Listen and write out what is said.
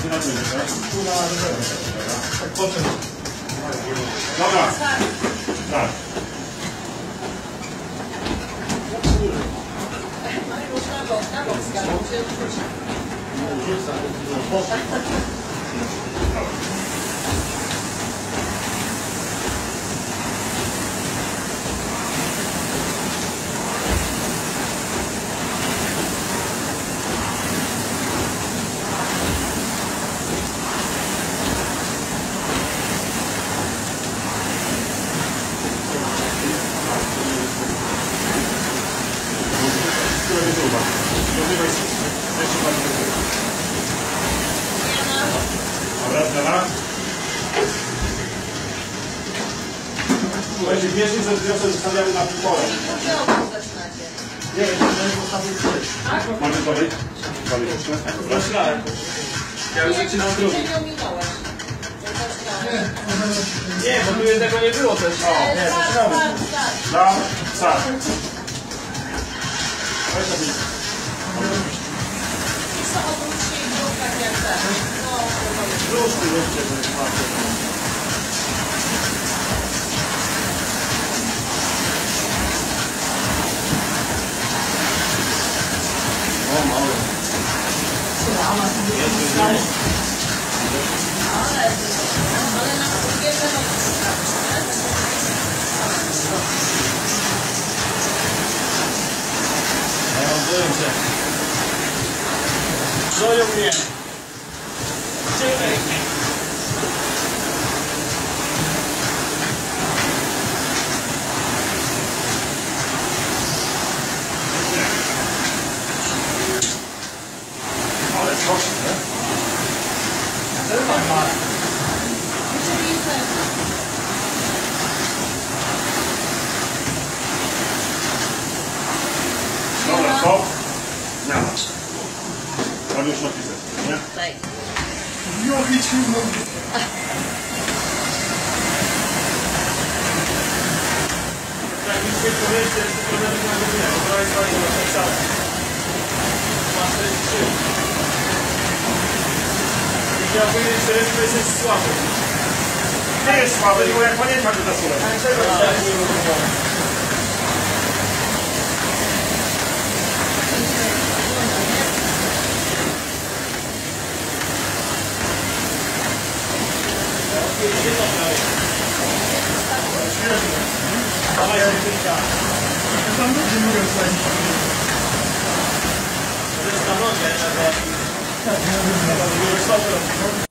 Tak potem. Dobra. Tak. Słuchajcie, bierzmy ze wniosek zostawiamy na półporę. Nie, nie postawił coś. Mamy kolej? Kolej jeszcze? Zaczynałem. Ja już zaczynam drugi. Nie, bo tu jednego nie było też. O, nie, zaczynamy. Dam, sam. Weź sobie. Różny ludzie, to jest bardzo. O, mały. Żoją mnie. Ale skoczy, nie? Dobra, stop. Nie ma. Pan już napisać, nie? Tak. Jogi ci mówi. Tak, nic nie powiedzieć, jest problem na godzinę. Dobra, jest fajnie, masz ten czas. Masz 43. I ja powiedzieć, że jesteś słaby. Nie jest słaby, tylko jak pamiętam, to zasłuchaj. Ale czego nie mówię? Dawaj zdjęcia. Tam ludzie mówią coś. To jest na nogę, ale... Tak, nie wiem,